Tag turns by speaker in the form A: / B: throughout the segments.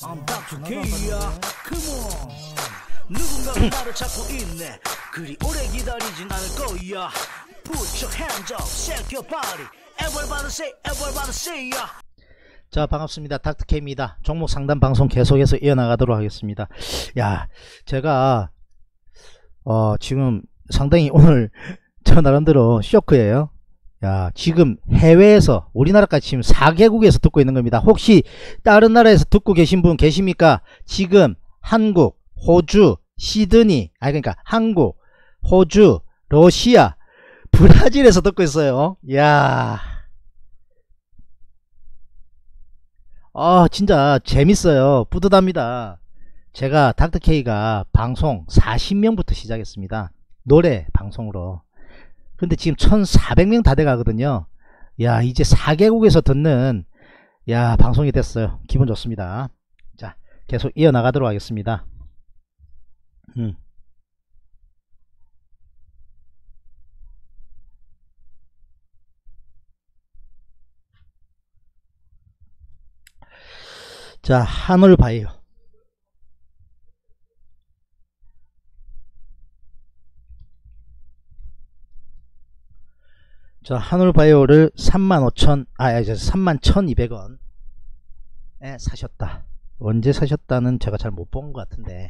A: I'm Dr. K야. Come on. 누군가가 나를 찾고 있네. 그리 오래 기다리진 않을 거야. Put your hands up, shake your body. Everybody say, yeah.
B: 자, 반갑습니다. 닥터케입니다. 종목 상담 방송 계속해서 이어나가도록 하겠습니다. 야, 제가 지금 상당히 오늘 저 나름대로 쇼크예요. 야, 지금 해외에서 우리나라까지 지금 4개국에서 듣고 있는 겁니다. 혹시 다른 나라에서 듣고 계신 분 계십니까? 지금 한국, 호주, 시드니, 그러니까 한국, 호주, 러시아, 브라질에서 듣고 있어요. 야, 진짜 재밌어요. 뿌듯합니다. 제가 닥터케이가 방송 40명부터 시작했습니다. 노래 방송으로. 근데 지금 1400명 다 돼가거든요. 야, 이제 4개국에서 듣는 방송이 됐어요. 기분 좋습니다. 자, 계속 이어나가도록 하겠습니다. 자, 하늘바이오. 자, 하늘바이오를 31,200원에 사셨다. 언제 사셨다는 제가 잘 못 본 것 같은데.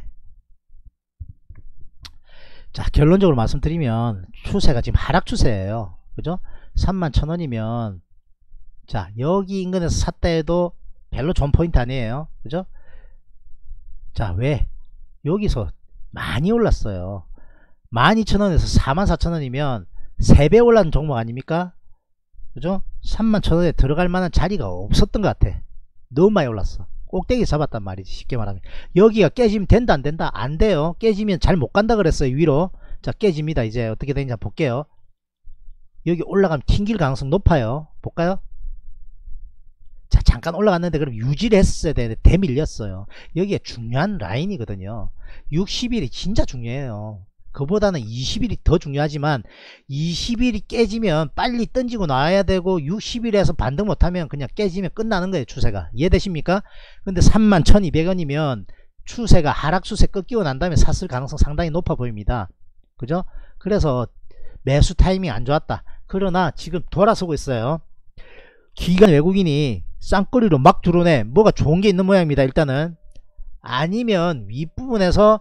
B: 자, 결론적으로 말씀드리면 추세가 지금 하락 추세예요. 그죠? 31,000원이면 자, 여기 인근에서 샀다 해도 별로 좋은 포인트 아니에요. 그죠? 자, 왜? 여기서 많이 올랐어요. 12,000원에서 44,000원이면 3배 올랐는 종목 아닙니까? 그죠? 31,000원에 들어갈 만한 자리가 없었던 것 같아. 너무 많이 올랐어. 꼭대기 잡았단 말이지. 쉽게 말하면 여기가 깨지면 된다 안 된다? 안 돼요. 깨지면 잘 못 간다 그랬어요. 위로. 자, 깨집니다. 이제 어떻게 되는지 한번 볼게요. 여기 올라가면 튕길 가능성 높아요. 볼까요? 자, 잠깐 올라갔는데 그럼 유지를 했어야 되는데 대밀렸어요. 여기에 중요한 라인이거든요. 60일이 진짜 중요해요. 그보다는 20일이 더 중요하지만 20일이 깨지면 빨리 던지고 나와야 되고 60일에서 반등 못하면 그냥 깨지면 끝나는 거예요. 추세가. 이해되십니까? 근데 31,200원이면 추세가 하락 추세 꺾이고 난 다음에 샀을 가능성 상당히 높아 보입니다. 그죠? 그래서 매수 타이밍 안 좋았다. 그러나 지금 돌아서고 있어요. 기관 외국인이 쌍거리로 막 들어오네. 뭐가 좋은 게 있는 모양입니다. 일단은. 아니면 윗부분에서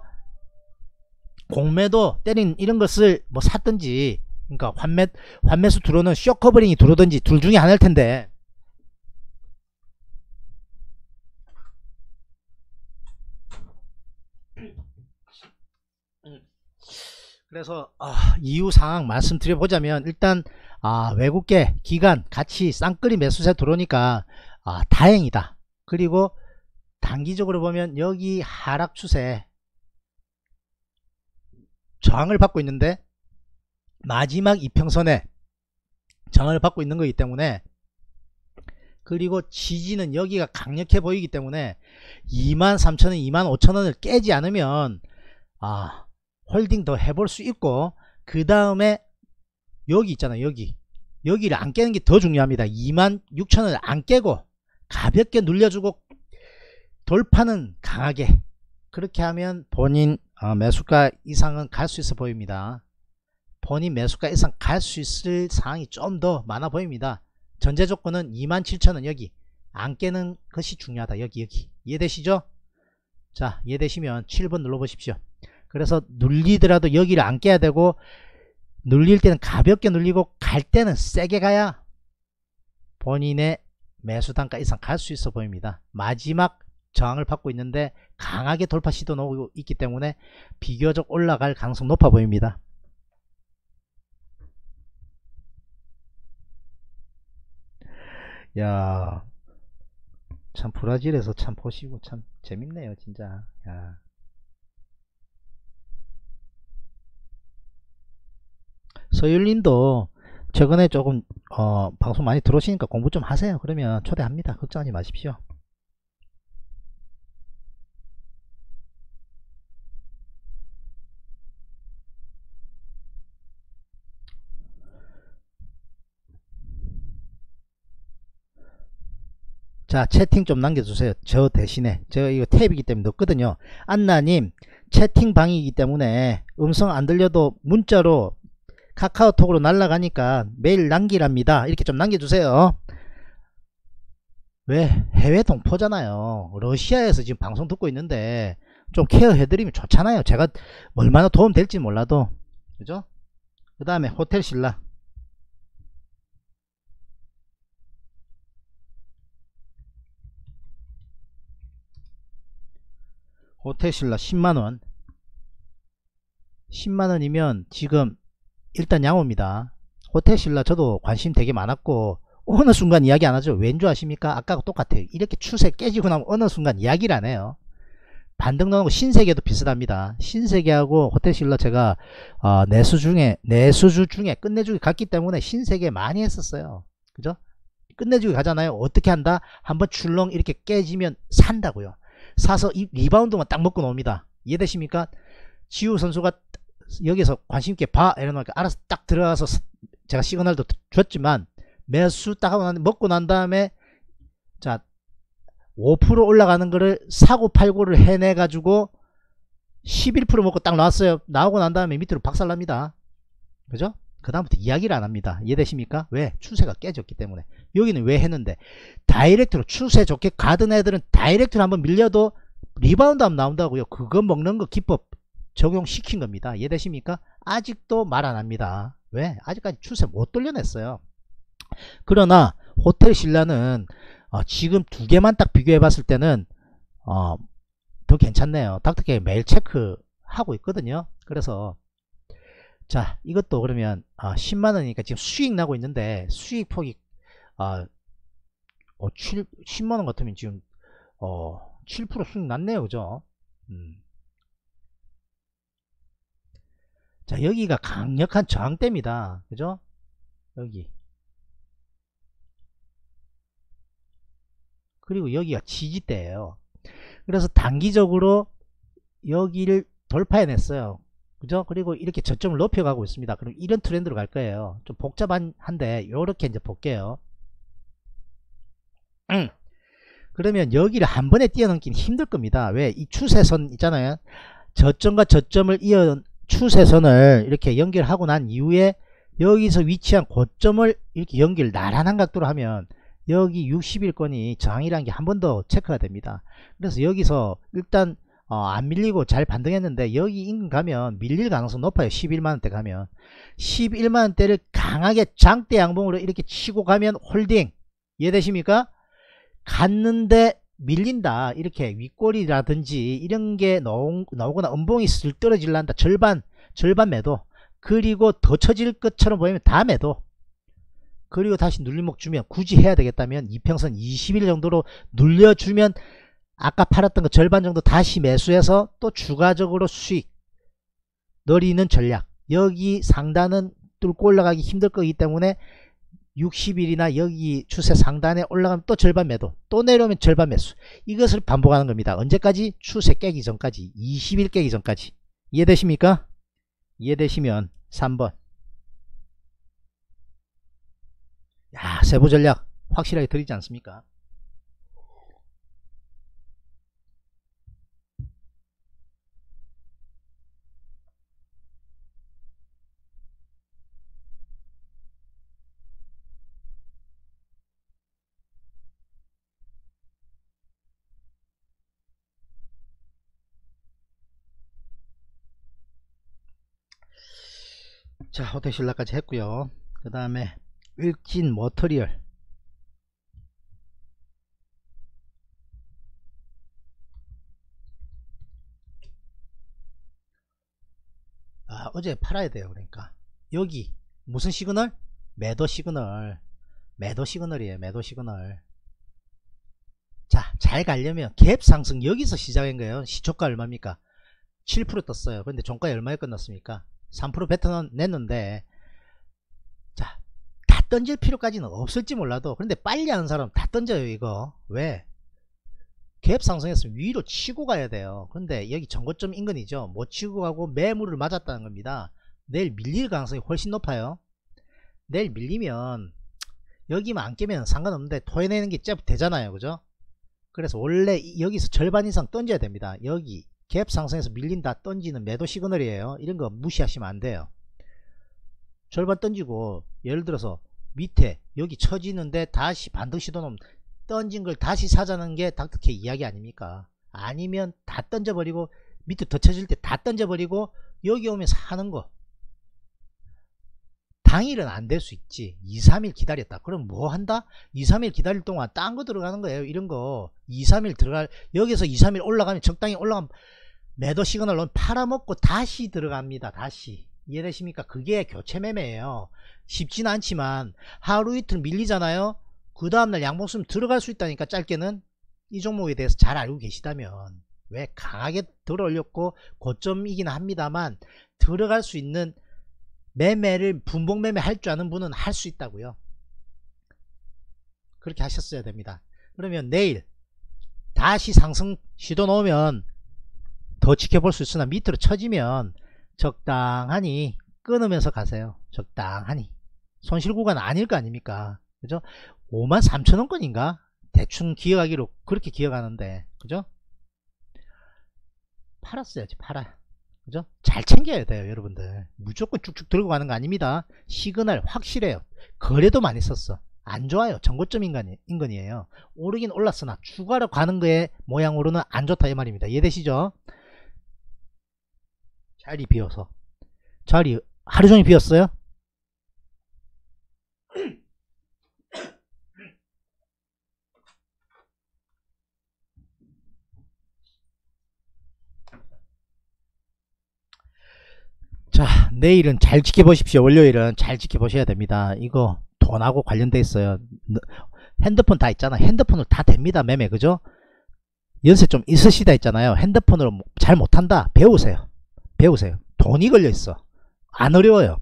B: 공매도 때린 이런 것을 뭐 샀든지, 그러니까 환매수 들어오는 쇼커버링이 들어오든지 둘 중에 하나일 텐데. 그래서 이후 상황 말씀드려보자면 일단 외국계 기관 같이 쌍끌이 매수세 들어오니까 다행이다. 그리고 단기적으로 보면 여기 하락 추세 저항을 받고 있는데 마지막 이평선에 저항을 받고 있는 거기 때문에, 그리고 지지는 여기가 강력해 보이기 때문에 23,000원 25,000원을 깨지 않으면 홀딩 더 해볼 수 있고, 그 다음에 여기 있잖아요. 여기를 안 깨는 게 더 중요합니다. 26,000원을 안 깨고 가볍게 눌려주고 돌파는 강하게, 그렇게 하면 본인 매수가 이상은 갈 수 있어 보입니다. 본인 매수가 이상 갈 수 있을 상황이 좀 더 많아 보입니다. 전제 조건은 27,000원 여기 안 깨는 것이 중요하다. 여기 이해되시죠? 자, 이해되시면 7번 눌러보십시오. 그래서 눌리더라도 여기를 안 깨야 되고, 눌릴 때는 가볍게 눌리고 갈 때는 세게 가야 본인의 매수 단가 이상 갈 수 있어 보입니다. 마지막 저항을 받고 있는데 강하게 돌파 시도 나오고 있기 때문에 비교적 올라갈 가능성 높아 보입니다. 야, 참 브라질에서 참 보시고 참 재밌네요 진짜. 야, 서율님도 최근에 조금 방송 많이 들어오시니까 공부 좀 하세요. 그러면 초대합니다. 걱정하지 마십시오. 자, 채팅 좀 남겨주세요. 저 대신에. 제가 이거 탭이기 때문에 넣었거든요. 안나님, 채팅방이기 때문에 음성 안 들려도 문자로 카카오톡으로 날라가니까 메일 남기랍니다. 이렇게 좀 남겨주세요. 왜? 해외 동포잖아요. 러시아에서 지금 방송 듣고 있는데 좀 케어해드리면 좋잖아요. 제가 얼마나 도움 될지 몰라도. 그죠? 그 다음에 호텔 신라. 호텔 신라 10만원. 10만원이면 지금 일단 양호입니다. 호텔 신라 저도 관심 되게 많았고 어느 순간 이야기 안 하죠. 왠 줄 아십니까? 아까하고 똑같아요. 이렇게 추세 깨지고 나면 어느 순간 이야기를 안 해요. 반등 나오고 신세계도 비슷합니다. 신세계하고 호텔 신라 제가 내수 중에 끝내주기 갔기 때문에 신세계 많이 했었어요. 그죠? 끝내주기 가잖아요. 어떻게 한다? 한번 출렁 이렇게 깨지면 산다고요. 사서 이 리바운드만 딱 먹고 나옵니다. 이해되십니까? 지우 선수가 여기서 관심있게 봐 이러니까 알아서 딱 들어가서 제가 시그널도 줬지만 매수 딱 하고 먹고 난 다음에 자 5% 올라가는 거를 사고 팔고를 해내 가지고 11% 먹고 딱 나왔어요. 나오고 난 다음에 밑으로 박살납니다. 그죠? 그 다음부터 이야기를 안 합니다. 이해되십니까? 왜? 추세가 깨졌기 때문에. 여기는 왜 했는데 다이렉트로 추세 좋게 가던 애들은 다이렉트로 한번 밀려도 리바운드 하면 나온다고요. 그거 먹는 거 기법 적용시킨 겁니다. 이해되십니까? 아직도 말 안 합니다. 왜? 아직까지 추세 못 돌려냈어요. 그러나 호텔 신라는 지금 두 개만 딱 비교해 봤을 때는 더 괜찮네요. 닥터케이 매일 체크하고 있거든요. 그래서 자 이것도 그러면 10만원이니까 지금 수익 나고 있는데 수익 폭이 10만원 같으면 지금 7% 수익 났네요. 그죠? 자 여기가 강력한 저항대입니다. 그죠? 여기 그리고 여기가 지지대예요. 그래서 단기적으로 여기를 돌파해냈어요. 그죠? 그리고 이렇게 저점을 높여가고 있습니다. 그럼 이런 트렌드로 갈 거예요. 좀 복잡한데 요렇게 이제 볼게요. 그러면 여기를 한 번에 뛰어넘기는 힘들 겁니다. 왜? 이 추세선 있잖아요. 저점과 저점을 이은 추세선을 이렇게 연결하고 난 이후에 여기서 위치한 고점을 이렇게 연결 나란한 각도로 하면 여기 60일권이 저항이라는 게 한 번 더 체크가 됩니다. 그래서 여기서 일단 안 밀리고 잘 반등했는데 여기 인근 가면 밀릴 가능성 높아요. 11만원대 가면 11만원대를 강하게 장대 양봉으로 이렇게 치고 가면 홀딩. 이해되십니까? 갔는데 밀린다. 이렇게 윗골이라든지 이런 게 나오거나 음봉이 슬 떨어질란다. 절반 매도. 그리고 더 쳐질 것처럼 보이면 다 매도. 그리고 다시 눌림목 주면 굳이 해야 되겠다면 이평선 20일 정도로 눌려주면 아까 팔았던 거 절반 정도 다시 매수해서 또 추가적으로 수익 노리는 전략. 여기 상단은 뚫고 올라가기 힘들 거기 때문에 60일이나 여기 추세 상단에 올라가면 또 절반 매도, 또 내려오면 절반 매수. 이것을 반복하는 겁니다. 언제까지? 추세 깨기 전까지. 20일 깨기 전까지. 이해되십니까? 이해되시면 3번. 야, 세부 전략 확실하게 드리지 않습니까? 자, 호텔 신라까지 했고요. 그 다음에 일진 머터리얼. 어제 팔아야 돼요. 그러니까 여기 무슨 시그널? 매도 시그널. 매도 시그널이에요. 매도 시그널. 자, 잘 가려면 갭 상승 여기서 시작한 거예요. 시초가 얼마입니까? 7% 떴어요. 근데 종가에 얼마에 끝났습니까? 3% 뱉어 냈는데, 자, 다 던질 필요까지는 없을지 몰라도, 그런데 빨리 하는 사람 다 던져요. 이거 왜? 갭 상승했으면 위로 치고 가야 돼요. 근데 여기 전고점 인근이죠. 못 치고 가고 매물을 맞았다는 겁니다. 내일 밀릴 가능성이 훨씬 높아요. 내일 밀리면 여기만 안 깨면 상관없는데 토해내는 게 되잖아요. 그죠? 그래서 원래 여기서 절반 이상 던져야 됩니다. 여기 갭 상승에서 밀린다 던지는 매도 시그널이에요. 이런 거 무시하시면 안 돼요. 절반 던지고 예를 들어서 밑에 여기 쳐지는데 다시 반등 시도는 던진 걸 다시 사자는 게 닥터케 이야기 아닙니까? 아니면 다 던져버리고 밑에 더 쳐질 때 다 던져버리고 여기 오면 사는 거. 당일은 안 될 수 있지. 2, 3일 기다렸다. 그럼 뭐 한다? 2, 3일 기다릴 동안 딴 거 들어가는 거예요. 이런 거 2, 3일 들어갈, 여기서 2, 3일 올라가면 적당히 올라가면 매도 시그널 넣으면 팔아먹고 다시 들어갑니다. 다시. 이해되십니까? 그게 교체 매매예요. 쉽지는 않지만 하루 이틀 밀리잖아요. 그 다음날 양봉수면 들어갈 수 있다니까. 짧게는 이 종목에 대해서 잘 알고 계시다면. 왜 강하게 들어 올렸고 고점이긴 합니다만 들어갈 수 있는 매매를 분봉 매매 할 줄 아는 분은 할 수 있다고요. 그렇게 하셨어야 됩니다. 그러면 내일 다시 상승 시도 넣으면 더 지켜볼 수 있으나 밑으로 쳐지면 적당하니 끊으면서 가세요. 적당하니. 손실 구간 아닐 거 아닙니까? 그죠? 53,000원권인가? 대충 기억하기로 그렇게 기억하는데, 그죠? 팔았어야지, 팔아. 그죠? 잘 챙겨야 돼요, 여러분들. 무조건 쭉쭉 들고 가는 거 아닙니다. 시그널 확실해요. 거래도 많이 썼어. 안 좋아요. 정고점 인건이에요. 오르긴 올랐으나 추가로 가는 거에 모양으로는 안 좋다 이 말입니다. 이해되시죠? 자리 비어서. 자리 하루 종일 비었어요? 자, 내일은 잘 지켜보십시오. 월요일은 잘 지켜보셔야 됩니다. 이거 돈하고 관련돼 있어요. 핸드폰 다 있잖아. 핸드폰으로 다 됩니다. 매매. 그죠? 연세 좀 있으시다 했잖아요. 핸드폰으로 잘 못한다. 배우세요. 배우세요. 돈이 걸려 있어. 안 어려워요.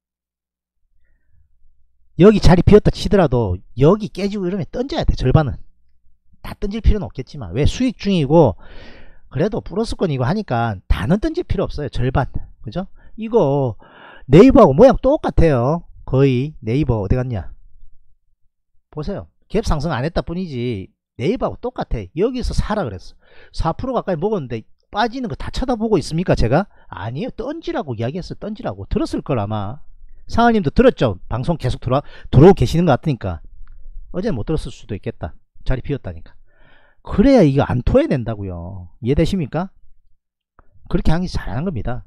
B: 여기 자리 비었다 치더라도 여기 깨지고 이러면 던져야 돼. 절반은. 다 던질 필요는 없겠지만. 왜 수익 중이고 그래도 플러스권이고 하니까 다는 던질 필요 없어요. 절반. 그죠? 이거 네이버하고 모양 똑같아요. 거의. 네이버 어디 갔냐? 보세요. 갭 상승 안 했다 뿐이지 네이버하고 똑같아. 여기서 사라 그랬어. 4% 가까이 먹었는데 빠지는 거 다 쳐다보고 있습니까 제가? 아니에요. 던지라고 이야기했어요. 던지라고. 들었을 걸 아마. 상하님도 들었죠? 방송 계속 들어오고 계시는 것 같으니까. 어제는 못 들었을 수도 있겠다. 자리 비었다니까. 그래야 이거 안 토해낸다고요. 이해되십니까? 그렇게 하는 게 잘하는 겁니다.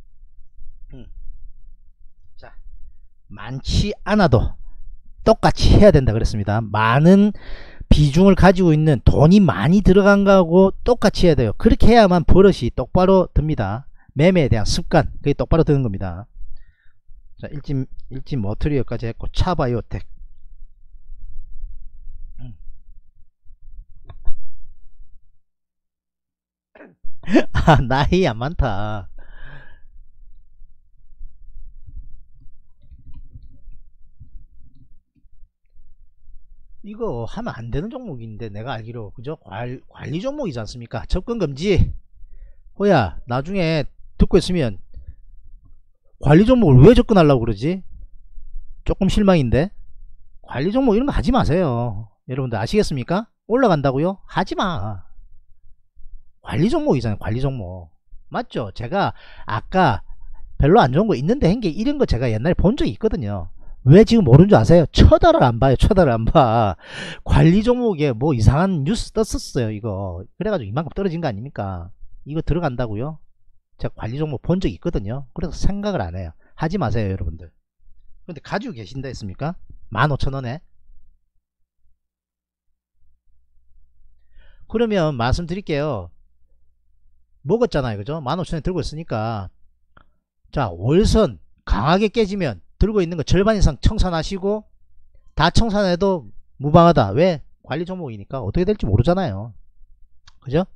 B: 자, 많지 않아도 똑같이 해야 된다 그랬습니다. 많은 비중을 가지고 있는 돈이 많이 들어간 거하고 똑같이 해야 돼요. 그렇게 해야만 버릇이 똑바로 듭니다. 매매에 대한 습관, 그게 똑바로 드는 겁니다. 자, 일진 머트리얼까지 했고 차바이오텍. 아, 나이 안 많다. 이거 하면 안 되는 종목인데 내가 알기로. 그죠? 관리 종목이지 않습니까? 접근 금지. 호야, 나중에 듣고 있으면 관리 종목을 왜 접근하려고 그러지? 조금 실망인데. 관리 종목 이런 거 하지 마세요. 여러분들 아시겠습니까? 올라간다고요? 하지마. 관리 종목이잖아요. 관리 종목. 맞죠? 제가 아까 별로 안 좋은 거 있는데 한 게 이런 거 제가 옛날에 본 적이 있거든요. 왜 지금 모르는 줄 아세요? 쳐다를 안 봐요. 쳐다를 안 봐. 관리 종목에 뭐 이상한 뉴스 떴었어요. 이거 그래가지고 이만큼 떨어진 거 아닙니까? 이거 들어간다고요? 제가 관리 종목 본 적이 있거든요. 그래서 생각을 안 해요. 하지 마세요 여러분들. 근데 가지고 계신다 했습니까? 15,000원에. 그러면 말씀드릴게요. 먹었잖아요. 그죠? 15,000원 들고 있으니까. 자, 월선 강하게 깨지면 들고 있는 거 절반 이상 청산하시고, 다 청산해도 무방하다. 왜? 관리 종목이니까 어떻게 될지 모르잖아요. 그죠?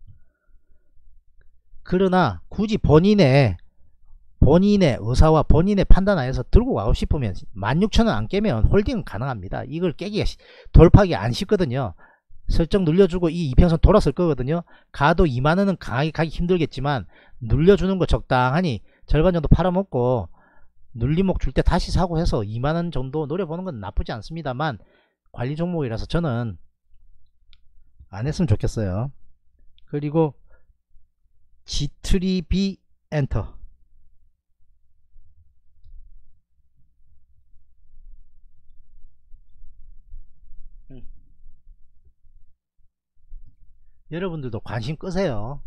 B: 그러나 굳이 본인의 의사와 본인의 판단 하에서 들고 가고 싶으면 16,000원 안 깨면 홀딩은 가능합니다. 이걸 깨기가 돌파하기 안 쉽거든요. 설정 눌려주고 이 이평선 돌았을 거거든요. 가도 2만원은 강하게 가기 힘들겠지만 눌려주는 거 적당하니 절반 정도 팔아먹고 눌림목 줄 때 다시 사고 해서 2만원 정도 노려보는 건 나쁘지 않습니다만 관리 종목이라서 저는 안 했으면 좋겠어요. 그리고 G3B 엔터. 여러분들도 관심 끄세요.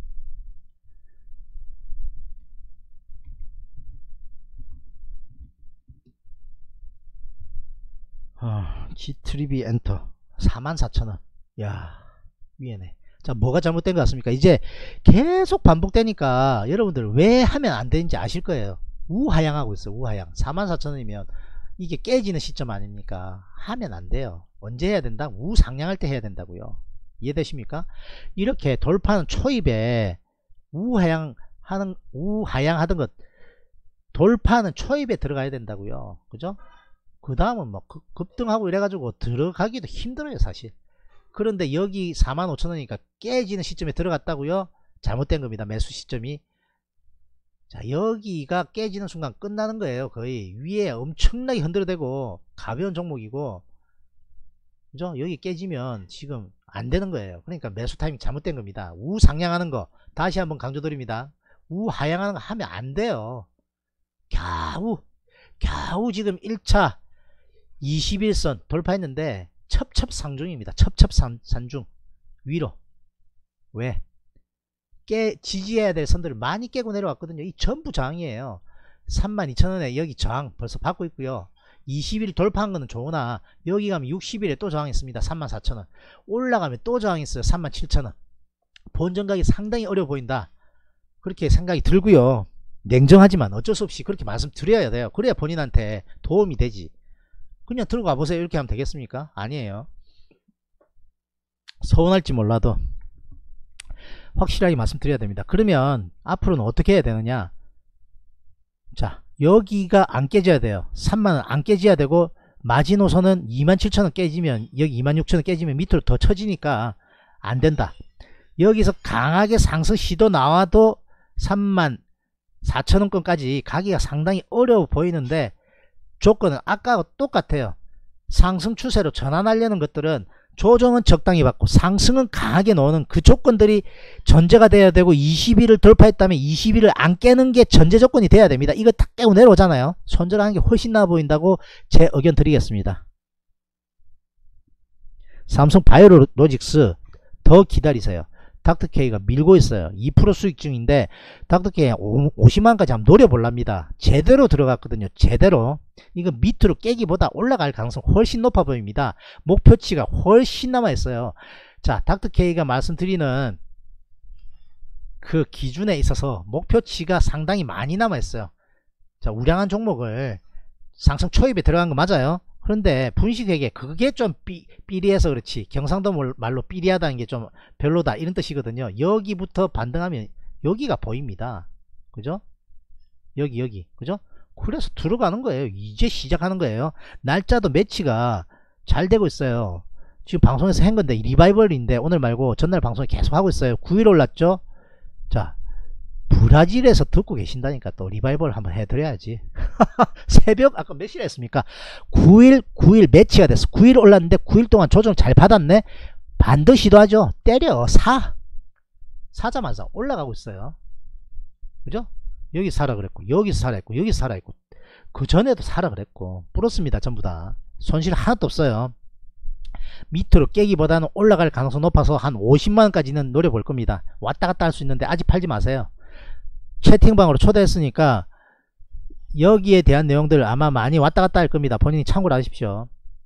B: G3B 엔터 44,000원. 야, 위에네. 자, 뭐가 잘못된 것 같습니까? 이제 계속 반복되니까 여러분들 왜 하면 안 되는지 아실 거예요. 우하향하고 있어요. 우하향. 44,000원이면 이게 깨지는 시점 아닙니까? 하면 안 돼요. 언제 해야 된다? 우상향할 때 해야 된다고요. 이해되십니까? 이렇게 돌파는 초입에 우하향하는 것, 돌파는 초입에 들어가야 된다고요. 그죠? 그 다음은 뭐 급등하고 이래가지고 들어가기도 힘들어요, 사실. 그런데 여기 45,000원이니까 깨지는 시점에 들어갔다고요? 잘못된 겁니다. 매수 시점이. 자, 여기가 깨지는 순간 끝나는 거예요. 거의 위에 엄청나게 흔들어대고 가벼운 종목이고, 그죠? 여기 깨지면 지금 안 되는 거예요. 그러니까 매수 타이밍 잘못된 겁니다. 우상향하는 거 다시 한번 강조드립니다. 우하향하는 거 하면 안 돼요. 겨우 지금 1차 21선 돌파했는데 첩첩산중입니다. 첩첩산중. 위로. 왜? 지지해야 될 선들을 많이 깨고 내려왔거든요. 이 전부 저항이에요. 32,000원에 여기 저항 벌써 받고 있고요. 20일 돌파한 거는 좋으나 여기 가면 60일에 또 저항했습니다. 34,000원. 올라가면 또 저항했어요. 37,000원. 본전가기 상당히 어려워 보인다. 그렇게 생각이 들고요. 냉정하지만 어쩔 수 없이 그렇게 말씀드려야 돼요. 그래야 본인한테 도움이 되지. 그냥 들고 가보세요. 이렇게 하면 되겠습니까? 아니에요. 서운할지 몰라도 확실하게 말씀드려야 됩니다. 그러면 앞으로는 어떻게 해야 되느냐. 자, 여기가 안 깨져야 돼요. 3만원 안 깨져야 되고, 마지노선은 27,000원 깨지면, 여기 26,000원 깨지면 밑으로 더 쳐지니까 안 된다. 여기서 강하게 상승 시도 나와도 34,000원권까지 가기가 상당히 어려워 보이는데, 조건은 아까와 똑같아요. 상승 추세로 전환하려는 것들은 조정은 적당히 받고 상승은 강하게 놓는 그 조건들이 전제가 돼야 되고, 20일을 돌파했다면 20일을 안 깨는 게 전제 조건이 돼야 됩니다. 이거 딱 깨고 내려오잖아요. 손절하는 게 훨씬 나아 보인다고 제 의견 드리겠습니다. 삼성 바이오로직스 더 기다리세요. 닥터케이가 밀고 있어요. 2% 수익 중인데 닥터케이 50만원까지 한번 노려볼랍니다. 제대로 들어갔거든요. 제대로. 이거 밑으로 깨기보다 올라갈 가능성 훨씬 높아 보입니다. 목표치가 훨씬 남아있어요. 자, 닥터케이가 말씀드리는 그 기준에 있어서 목표치가 상당히 많이 남아있어요. 자, 우량한 종목을 상승 초입에 들어간 거 맞아요. 그런데 분식회계 그게 좀 삐리해서 그렇지, 경상도 말로 삐리하다는 게 좀 별로다 이런 뜻이거든요. 여기부터 반등하면 여기가 보입니다. 그죠? 여기 그죠? 그래서 들어가는 거예요. 이제 시작하는 거예요. 날짜도 매치가 잘 되고 있어요. 지금 방송에서 한 건데 리바이벌인데 오늘 말고 전날 방송에 계속 하고 있어요. 9일 올랐죠. 자, 브라질에서 듣고 계신다니까 또 리바이벌 한번 해드려야지. 새벽 아까 몇 시에 했습니까? 9일 매치가 됐어. 9일 올랐는데 9일 동안 조정 잘 받았네. 반드시 시도하죠. 때려. 사자마자 올라가고 있어요. 그죠? 여기 사라 그랬고, 여기서 사라 했고, 여기서 사라 했고, 그 전에도 사라 그랬고, 뿌렸습니다. 전부 다 손실 하나도 없어요. 밑으로 깨기보다는 올라갈 가능성 높아서 한 50만원까지는 노려볼 겁니다. 왔다 갔다 할 수 있는데 아직 팔지 마세요. 채팅방으로 초대했으니까 여기에 대한 내용들 아마 많이 왔다 갔다 할 겁니다. 본인이 참고를 하십시오.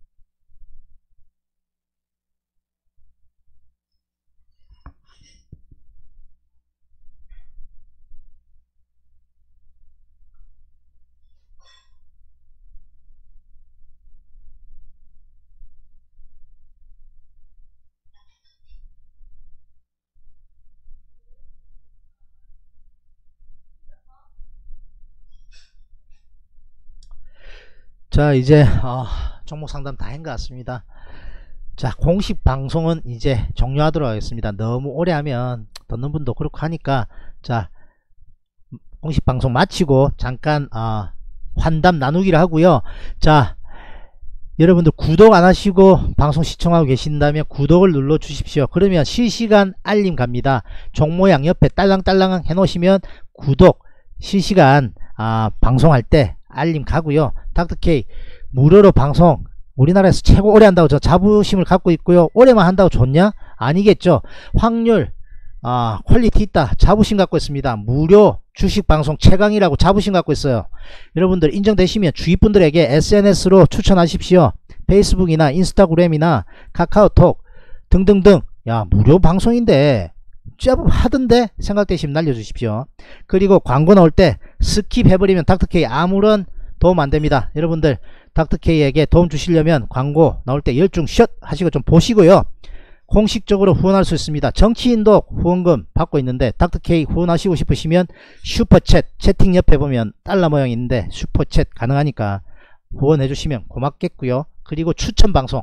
B: 자, 이제 종목 상담 다 한 것 같습니다. 자, 공식 방송은 이제 종료하도록 하겠습니다. 너무 오래 하면 듣는 분도 그렇고 하니까, 자, 공식 방송 마치고 잠깐 환담 나누기를 하고요. 자, 여러분들 구독 안 하시고 방송 시청하고 계신다면 구독을 눌러 주십시오. 그러면 실시간 알림 갑니다. 종 모양 옆에 딸랑딸랑 해 놓으시면 구독 실시간 방송할 때 알림 가고요. 닥터케이 무료로 방송 우리나라에서 최고 오래 한다고 저 자부심을 갖고 있고요. 오래만 한다고 좋냐? 아니겠죠. 확률 퀄리티 있다 자부심 갖고 있습니다. 무료 주식 방송 최강이라고 자부심 갖고 있어요. 여러분들 인정되시면 주위 분들에게 SNS로 추천하십시오. 페이스북이나 인스타그램이나 카카오톡 등등등. 야, 무료 방송인데 좀 하던데 생각되시면 날려주십시오. 그리고 광고 나올 때 스킵 해버리면 닥터케이 아무런 도움 안됩니다. 여러분들 닥터케이에게 도움 주시려면 광고 나올 때 열중 샷 하시고 좀 보시고요. 공식적으로 후원할 수 있습니다. 정치인도 후원금 받고 있는데 닥터케이 후원하시고 싶으시면 슈퍼챗 채팅 옆에 보면 달러 모양이 있는데 슈퍼챗 가능하니까 후원해 주시면 고맙겠고요. 그리고 추천방송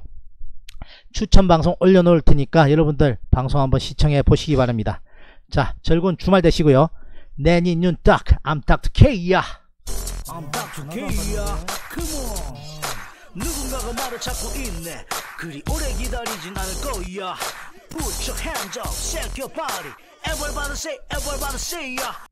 B: 올려놓을 테니까 여러분들 방송 한번 시청해 보시기 바랍니다. 자, 즐거운 주말 되시고요. 내니 눈딱 I'm Dr. K야.
A: I'm Dr. K야. Come on. 누군가가 나를 찾고 있네. 그리 오래 기다리진 않을 거야. Put your hands up, shake your body. Everybody say, everybody say, yeah.